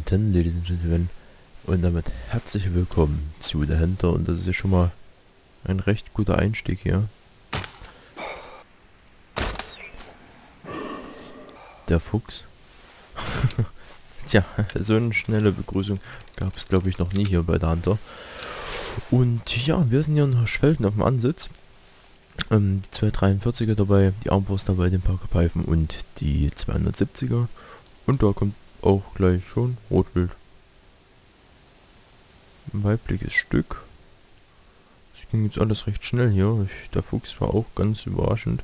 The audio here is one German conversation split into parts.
Guten, Ladies and Gentlemen, und damit herzlich willkommen zu The Hunter. Und das ist ja schon mal ein recht guter Einstieg hier. Der Fuchs. Tja, so eine schnelle Begrüßung gab es, glaube ich, noch nie hier bei The Hunter. Und ja, wir sind hier in Schwelten auf dem Ansitz. Die 243er dabei, die Armbrust dabei, den Parker Python und die 270er. Und da kommt auch gleich schon Rotwild. Ein weibliches Stück. Das ging jetzt alles recht schnell hier. Der Fuchs war auch ganz überraschend,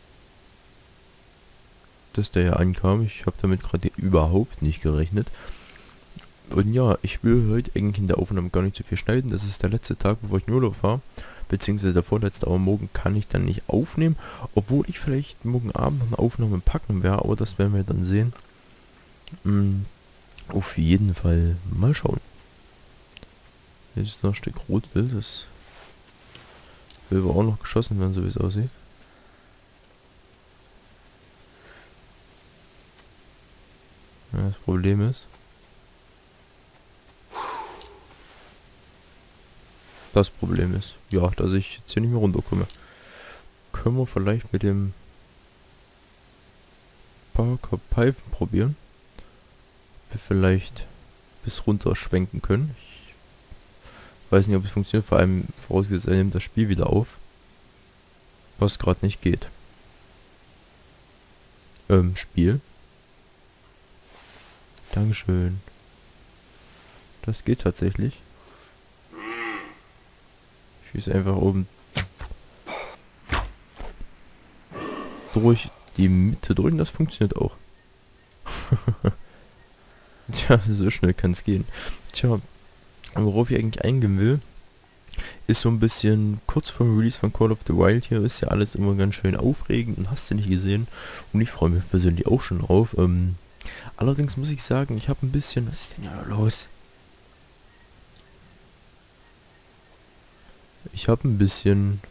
dass der hier ankam. Ich habe damit gerade überhaupt nicht gerechnet. Und ja, ich will heute eigentlich in der Aufnahme gar nicht so viel schneiden. Das ist der letzte Tag, bevor ich in Urlaub war. Beziehungsweise der vorletzte, aber morgen kann ich dann nicht aufnehmen. Obwohl ich vielleicht morgen Abend noch eine Aufnahme packen werde, aber das werden wir dann sehen. Auf jeden Fall mal schauen. Hier ist noch ein Stück Rotwild, das will aber auch noch geschossen werden, so wie es aussieht. Ja, das Problem ist, ja, dass ich jetzt hier nicht mehr runterkomme. Können wir vielleicht mit dem Parker Python probieren? Wir vielleicht bis runter schwenken können. Ich weiß nicht, ob es funktioniert, vor allem vorausgesetzt, er nimmt das Spiel wieder auf. Was gerade nicht geht. Spiel. Dankeschön. Das geht tatsächlich. Ich schieße einfach oben durch die Mitte drücken, das funktioniert auch. Tja, so schnell kann es gehen. Tja, worauf ich eigentlich eingehen will, ist so ein bisschen kurz vor dem Release von Call of the Wild. Hier ist ja alles immer ganz schön aufregend und hast du nicht gesehen. Und ich freue mich persönlich auch schon drauf. Allerdings muss ich sagen, ich habe ein bisschen... Was ist denn hier los? Ich habe ein bisschen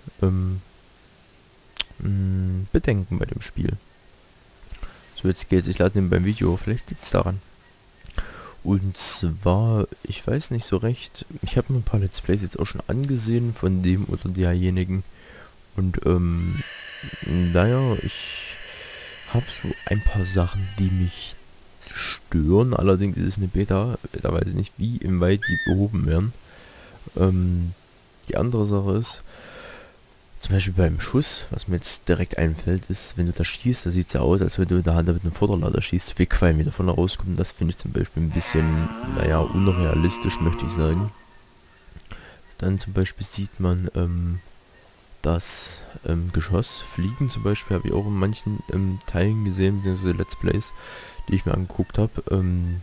Bedenken bei dem Spiel. So, jetzt geht's. Ich lade den beim Video. Vielleicht liegt es daran. Und zwar, ich weiß nicht so recht, ich habe mir ein paar Let's Plays jetzt auch schon angesehen von dem oder derjenigen. Und naja, ich habe so ein paar Sachen, die mich stören. Allerdings ist es eine Beta, da weiß ich nicht, wie inwieweit die behoben werden. Die andere Sache ist, zum Beispiel beim Schuss, was mir jetzt direkt einfällt, ist, wenn du da schießt, da sieht es ja aus, als wenn du in der Hand mit einem Vorderlader schießt, so viel Qualm wieder davon rauskommt. Das finde ich zum Beispiel ein bisschen, naja, unrealistisch, möchte ich sagen. Dann zum Beispiel sieht man das Geschoss fliegen, zum Beispiel habe ich auch in manchen Teilen gesehen, beziehungsweise Let's Plays, die ich mir angeguckt habe. Und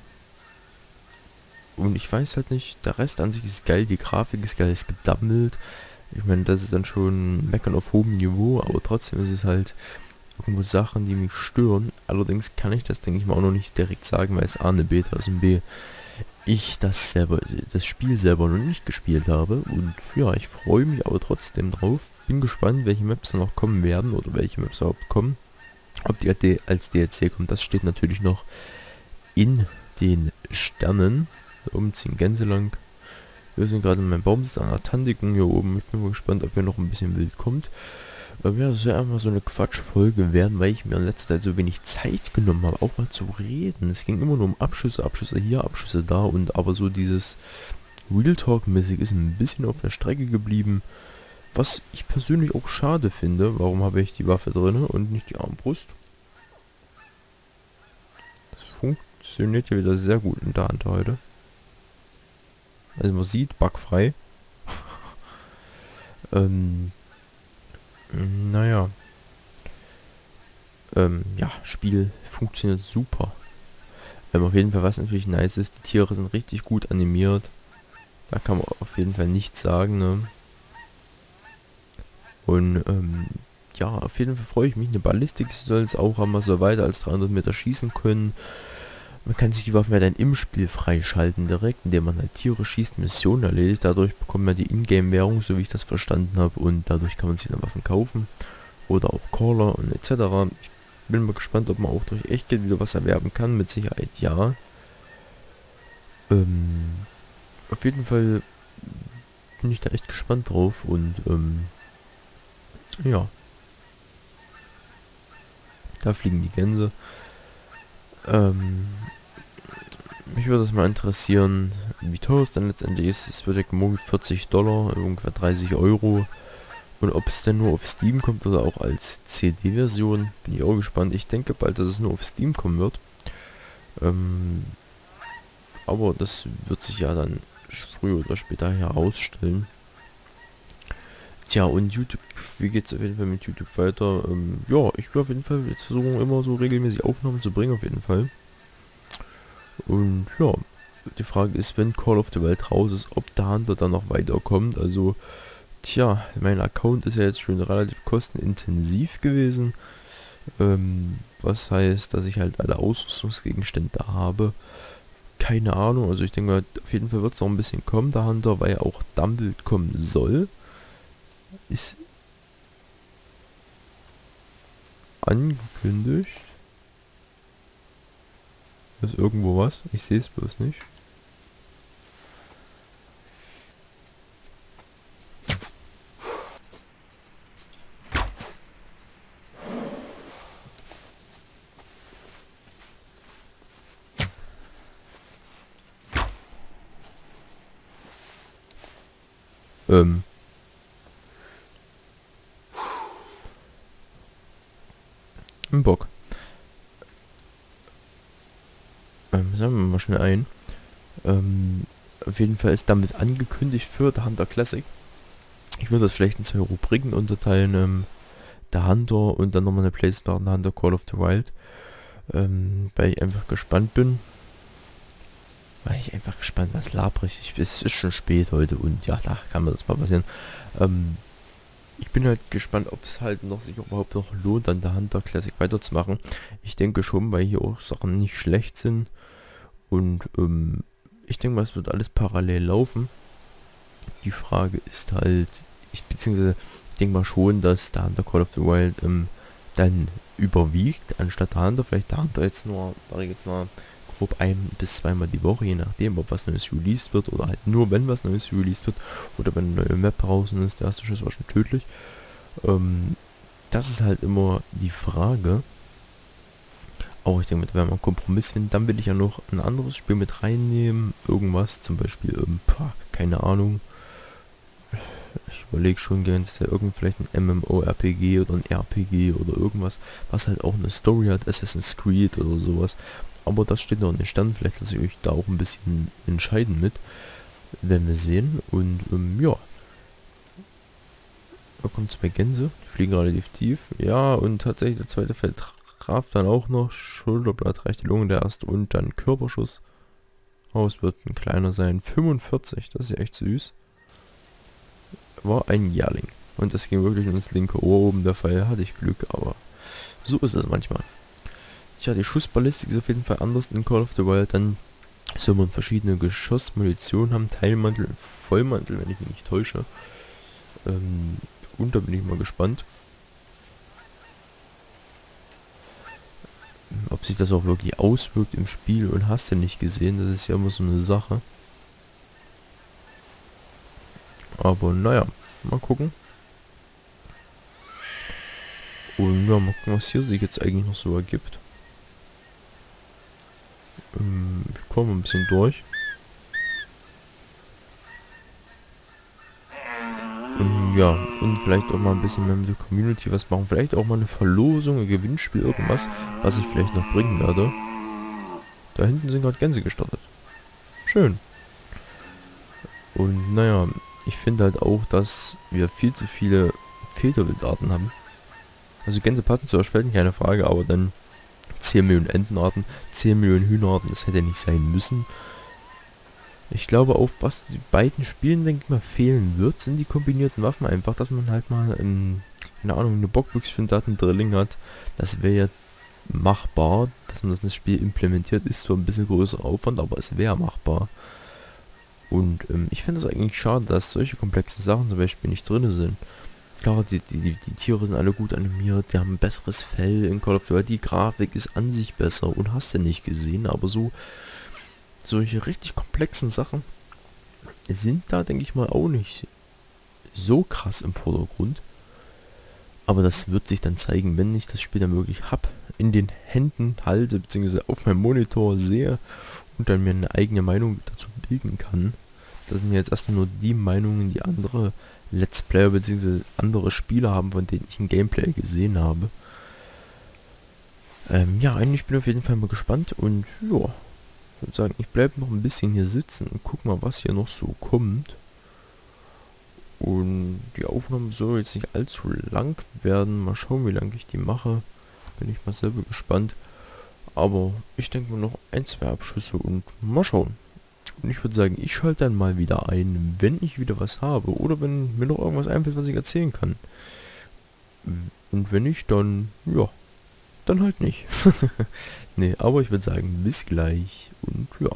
ich weiß halt nicht, der Rest an sich ist geil, die Grafik ist geil, es gedammelt. Ich meine, das ist dann schon Meckern auf hohem Niveau, aber trotzdem ist es halt irgendwo Sachen, die mich stören. Allerdings kann ich das, denke ich mal, auch noch nicht direkt sagen, weil es A eine Beta ist und B, ich das Spiel selber noch nicht gespielt habe. Und ja, ich freue mich aber trotzdem drauf. Bin gespannt, welche Maps da noch kommen werden oder welche Maps überhaupt kommen. Ob die als DLC kommt, das steht natürlich noch in den Sternen. Umziehen Gänse lang. Wir sind gerade in meinem Baum, das ist an der Tandigung hier oben. Ich bin mal gespannt, ob hier noch ein bisschen Wild kommt. Ja, das soll einfach so eine Quatschfolge werden, weil ich mir in letzter Zeit so wenig Zeit genommen habe, auch mal zu reden. Es ging immer nur um Abschüsse, Abschüsse hier, Abschüsse da, und aber so dieses Real Talk-mäßig ist ein bisschen auf der Strecke geblieben. Was ich persönlich auch schade finde. Warum habe ich die Waffe drin und nicht die Armbrust? Das funktioniert ja wieder sehr gut in der Hand heute. Also man sieht, bugfrei. Naja. Ja, Spiel funktioniert super. Auf jeden Fall, was natürlich nice ist, die Tiere sind richtig gut animiert. Da kann man auf jeden Fall nichts sagen, ne? Und ja, auf jeden Fall freue ich mich. Eine Ballistik soll es auch haben, so weiter als 300 Meter schießen können. Man kann sich die Waffen ja dann im Spiel freischalten direkt, indem man halt Tiere schießt, Missionen erledigt. Dadurch bekommt man die Ingame-Währung, so wie ich das verstanden habe. Und dadurch kann man sich dann Waffen kaufen. Oder auch Caller und etc. Ich bin mal gespannt, ob man auch durch Echtgeld wieder was erwerben kann. Mit Sicherheit ja. Ähm, auf jeden Fall bin ich da echt gespannt drauf und ja, da fliegen die Gänse. Ähm, mich würde das mal interessieren, wie teuer es dann letztendlich ist. Es wird ja gemunkelt 40 Dollar, ungefähr 30 Euro. Und ob es denn nur auf Steam kommt oder auch als CD-Version, bin ich auch gespannt. Ich denke bald, dass es nur auf Steam kommen wird. Ähm, aber das wird sich ja dann früher oder später herausstellen. Tja, und YouTube, wie geht's auf jeden Fall mit YouTube weiter? Ja, ich will auf jeden Fall jetzt versuchen, immer so regelmäßig Aufnahmen zu bringen, auf jeden Fall. Und ja, die Frage ist, wenn Call of the Wild raus ist, ob der Hunter dann noch weiterkommt. Also, tja, mein Account ist ja jetzt schon relativ kostenintensiv gewesen. Was heißt, dass ich halt alle Ausrüstungsgegenstände habe. Keine Ahnung, also ich denke mal, auf jeden Fall wird es noch ein bisschen kommen, der Hunter, weil ja auch Dumbledore kommen soll. Ist angekündigt. Ist irgendwo was? Ich sehe es bloß nicht. Ähm. Ein Bock. Sagen wir mal schnell ein. Auf jeden Fall ist damit angekündigt für The Hunter Classic. Ich würde das vielleicht in 2 Rubriken unterteilen. The Hunter und dann nochmal eine Playlist nach The Hunter Call of the Wild. Weil ich einfach gespannt bin. Was labrig. Es ist schon spät heute und ja, da kann mir das mal passieren. Ich bin halt gespannt, ob es halt noch sich überhaupt noch lohnt, an der Hunter Classic weiterzumachen. Ich denke schon, weil hier auch Sachen nicht schlecht sind. Und ich denke mal, es wird alles parallel laufen. Die Frage ist halt, ich denke mal schon, dass der Hunter Call of the Wild dann überwiegt, anstatt der Hunter. Vielleicht der Hunter jetzt nur, sag ich jetzt mal, grob 1 bis 2 Mal die Woche, je nachdem, ob was Neues released wird oder halt nur, wenn was Neues released wird oder wenn eine neue Map draußen ist. Der erste Schuss war schon tödlich. Das ist halt immer die Frage. Aber ich denke, da werden wir einen Kompromiss finden. Dann will ich ja noch ein anderes Spiel mit reinnehmen. Irgendwas, zum Beispiel, keine Ahnung. Ich überlege schon gerne, ist ja vielleicht ein MMORPG oder ein RPG oder irgendwas, was halt auch eine Story hat, Assassin's Creed oder sowas. Aber das steht noch in den Sternen, vielleicht lasse ich euch da auch ein bisschen entscheiden mit. Werden wir sehen. Und ja. Da kommt 2 Gänse, die fliegen relativ tief. Ja, und tatsächlich der zweite Feld traf dann auch noch. Schulterblatt, rechte Lunge der erste und dann Körperschuss. Oh, es wird ein kleiner sein. 45, das ist ja echt süß. War ein Jährling. Und das ging wirklich ins linke Ohr oben. Der Fall hatte ich Glück, aber so ist es manchmal. Tja, die Schussballistik ist auf jeden Fall anders in Call of the Wild. Dann soll man verschiedene Geschossmunition haben. Teilmantel, Vollmantel, wenn ich mich nicht täusche. Und da bin ich mal gespannt, ob sich das auch wirklich auswirkt im Spiel. Und hast du nicht gesehen, das ist ja immer so eine Sache. Aber naja, mal gucken. Und ja, mal gucken, was hier sich jetzt eigentlich noch so ergibt. Ich komme ein bisschen durch. Ja, und vielleicht auch mal ein bisschen mehr mit der Community was machen. Vielleicht auch mal eine Verlosung, ein Gewinnspiel, irgendwas, was ich vielleicht noch bringen werde. Da hinten sind gerade Gänse gestartet. Schön. Und naja, ich finde halt auch, dass wir viel zu viele Federwildarten haben. Also Gänse passen zu Erschwelten, keine Frage, aber dann 10 Millionen Entenarten, 10 Millionen Hühnerarten, das hätte nicht sein müssen. Ich glaube auch, was die beiden Spielen, denke ich mal, fehlen wird, sind die kombinierten Waffen einfach, dass man halt mal, keine Ahnung, eine Bockbüchse für einen Datendrilling hat. Das wäre ja machbar, dass man das ins Spiel implementiert, ist zwar ein bisschen größerer Aufwand, aber es wäre machbar. Und ich finde es eigentlich schade, dass solche komplexen Sachen zum Beispiel nicht drin sind. Klar, die Tiere sind alle gut animiert, die haben ein besseres Fell in Call of Duty, die Grafik ist an sich besser und hast du nicht gesehen, aber so solche richtig komplexen Sachen sind da, denke ich mal, auch nicht so krass im Vordergrund. Aber das wird sich dann zeigen, wenn ich das Spiel dann wirklich hab, in den Händen halte, beziehungsweise auf meinem Monitor sehe und dann mir eine eigene Meinung dazu bilden kann. Das sind jetzt erstmal nur die Meinungen, die andere Let's Player bzw. andere Spieler haben, von denen ich ein Gameplay gesehen habe. Ja, eigentlich bin ich auf jeden Fall mal gespannt und ja, ich würde sagen, ich bleibe noch ein bisschen hier sitzen und guck mal, was hier noch so kommt. Und die Aufnahme soll jetzt nicht allzu lang werden. Mal schauen, wie lange ich die mache. Bin ich mal selber gespannt. Aber ich denke mir noch ein, zwei Abschüsse und mal schauen. Und ich würde sagen, ich schalte dann mal wieder ein, wenn ich wieder was habe. Oder wenn mir noch irgendwas einfällt, was ich erzählen kann. Und wenn nicht, dann, ja, dann halt nicht. Nee, aber ich würde sagen, bis gleich. Und ja.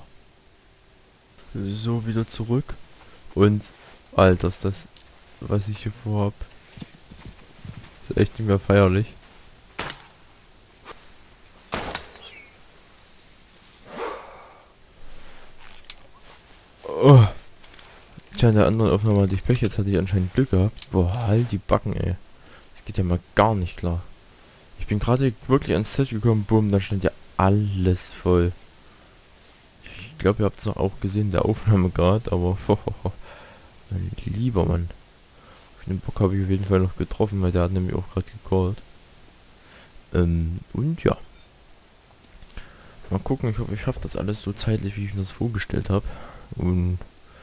So, wieder zurück. Und, Alter, ist das, was ich hier vorhab, ist echt nicht mehr feierlich. Oh. Tja, in der anderen Aufnahme hatte ich Pech, jetzt hatte ich anscheinend Glück gehabt. Boah, halt die Backen, ey. Das geht ja mal gar nicht klar. Ich bin gerade wirklich ans Set gekommen, boom, dann stand ja alles voll. Ich glaube, ihr habt es auch gesehen in der Aufnahme gerade, aber mein lieber Mann. Den Bock habe ich auf jeden Fall noch getroffen, weil der hat nämlich auch gerade gecallt. Und ja. Mal gucken, ich hoffe, ich schaffe das alles so zeitlich, wie ich mir das vorgestellt habe. Und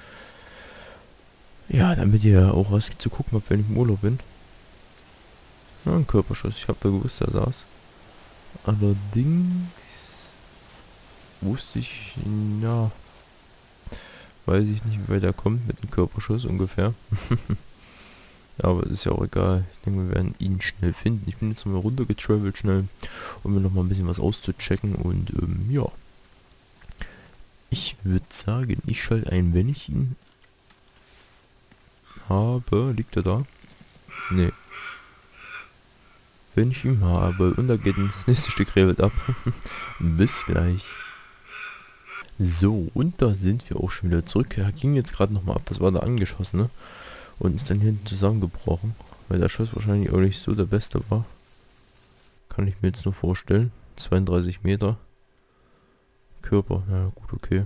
ja, damit ihr auch was zu gucken habt, wenn ich im Urlaub bin. Ja, ein Körperschuss, ich habe da gewusst, der saß. Allerdings wusste ich, ja, weiß ich nicht, wie weit er kommt mit dem Körperschuss ungefähr. Aber ist ja auch egal. Ich denke, wir werden ihn schnell finden. Ich bin jetzt mal runtergetravelt schnell, um mir noch mal ein bisschen was auszuchecken. Und ja. Ich würde sagen, ich schalte ein, wenn ich ihn habe. Liegt er da? Nee. Wenn ich ihn habe. Und da geht das nächste Stück Rehwild ab. Bis gleich. So, und da sind wir auch schon wieder zurück. Er ging jetzt gerade nochmal ab. Das war der angeschossene. Und ist dann hinten zusammengebrochen. Weil der Schuss wahrscheinlich auch nicht so der beste war. Kann ich mir jetzt nur vorstellen. 32 Meter. Körper, na ja, gut, okay.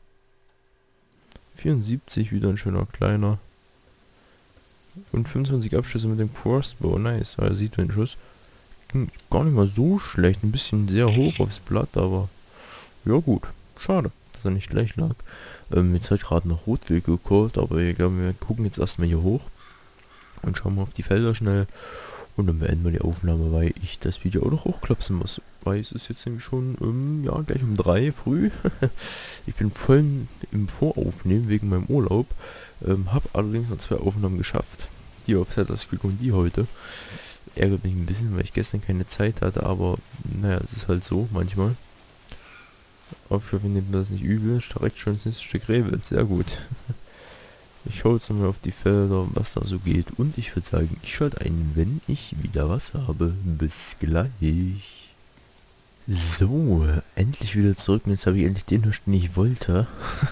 74, wieder ein schöner kleiner. Und 25 Abschüsse mit dem Crossbow, nice. Er sieht den Schuss. Ging gar nicht mal so schlecht. Ein bisschen sehr hoch aufs Blatt, aber ja gut. Schade, dass er nicht gleich lag. Jetzt hat gerade noch Rotwild gecallt, aber ich glaube, wir gucken jetzt erstmal hier hoch. Und schauen mal auf die Felder schnell. Und dann beenden wir die Aufnahme, weil ich das Video auch noch hochklapsen muss. Weil es ist jetzt nämlich schon, ja, gleich um 3 früh. Ich bin voll im Voraufnehmen wegen meinem Urlaub. Habe allerdings noch 2 Aufnahmen geschafft. Die auf Settlers Creek und die heute. Ärgert mich ein bisschen, weil ich gestern keine Zeit hatte, aber naja, es ist halt so manchmal. Aber ich hoffe, wir nehmen das nicht übel. Direkt schon ins nächste Stück Rehwild, sehr gut. Ich schaue jetzt nochmal auf die Felder, was da so geht. Und ich würde sagen, ich schalte ein, wenn ich wieder was habe. Bis gleich. So, endlich wieder zurück. Und jetzt habe ich endlich den Hirsch, den ich wollte.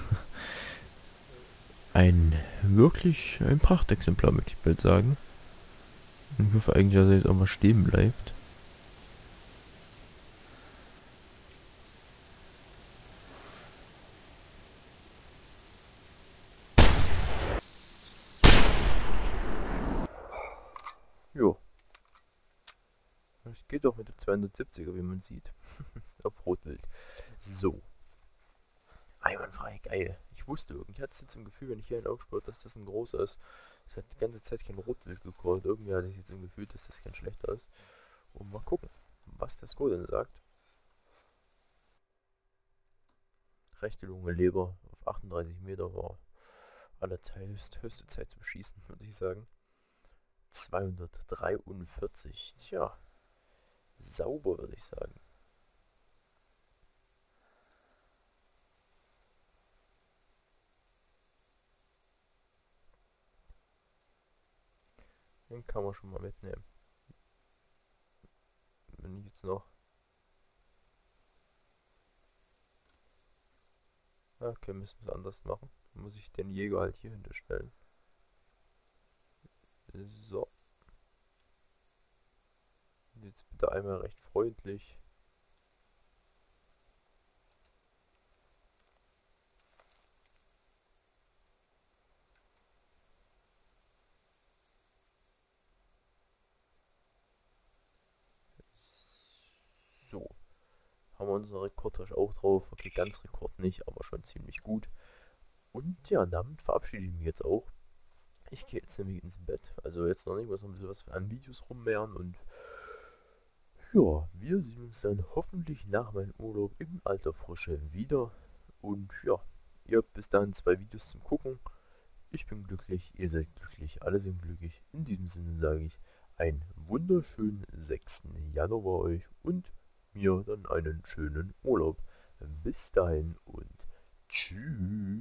Ein Prachtexemplar, möchte ich bald sagen. Und ich hoffe eigentlich, dass er jetzt auch mal stehen bleibt. Jo. Das geht doch mit dem 270er, wie man sieht. Auf Rotwild. So. Einwandfrei, geil. Ich wusste irgendwie, ich hatte jetzt im Gefühl, wenn ich hier einen aufspürt, dass das ein großer ist. Es hat die ganze Zeit kein Rotwild gecallt. Irgendwie hatte ich jetzt im Gefühl, dass das kein schlechter ist. Und mal gucken, was der Score denn sagt. Rechte Lunge, Leber auf 38 Meter war höchste Zeit zum Schießen, würde ich sagen. 243. Tja, sauber, würde ich sagen. Den kann man schon mal mitnehmen. Wenn ich jetzt noch... Okay, müssen wir es anders machen. Dann muss ich den Jäger halt hier hinterstellen. So, jetzt bitte einmal recht freundlich. So, haben wir unseren Rekordtisch auch drauf. Okay, ganz Rekord nicht, aber schon ziemlich gut. Und ja, damit verabschiede ich mich jetzt auch. Ich gehe jetzt nämlich ins Bett. Also jetzt noch nicht, muss noch ein bisschen was an Videos rummehren und ja, wir sehen uns dann hoffentlich nach meinem Urlaub in alter Frische wieder. Und ja, ihr habt bis dahin 2 Videos zum Gucken. Ich bin glücklich, ihr seid glücklich, alle sind glücklich. In diesem Sinne sage ich einen wunderschönen 6. Januar euch und mir dann einen schönen Urlaub. Bis dahin und tschüss.